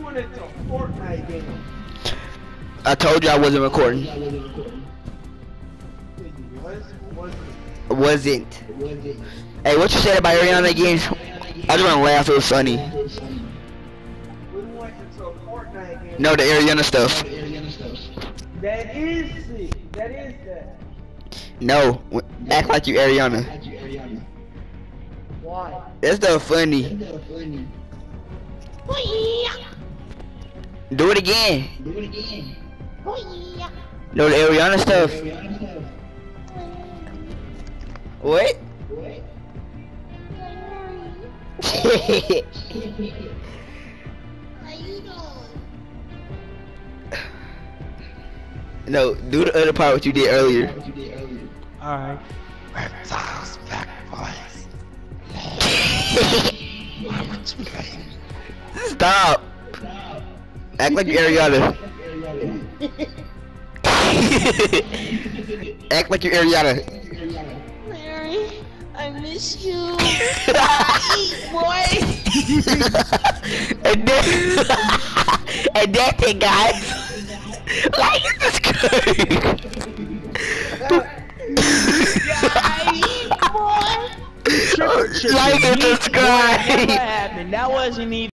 doing it to Fortnite game. I told you I wasn't recording. Wasn't. Hey, what you said about Ariana again? I just wanna laugh, it was funny. We went into a Fortnite game. No, the Ariana stuff. That is sick. That is that. No, act like you Ariana. Why? That's the funny. Do it again. No, the Ariana stuff. What? No, do the other part what you did earlier. Alright. Reptiles back boys. What's playing? Stop. Act like you're Ariana. Act like you're Ariana. Larry, I miss you. Boy. And then, and that's it, guys. Like and subscribe. Boy. Like and subscribe. What happened? That wasn't even.